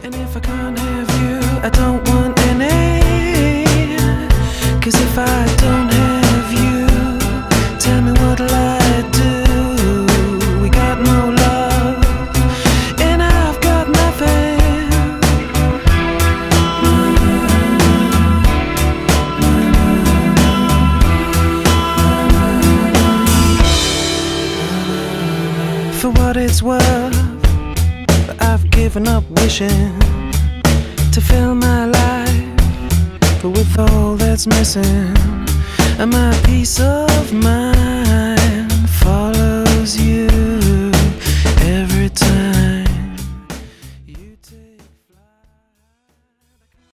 And if I can't have you, I don't want any. 'Cause if I don't have you, tell me what'll I do? We got no love, and I've got nothing. For what it's worth, I've given up wishing to fill my life, but with all that's missing, my peace of mind.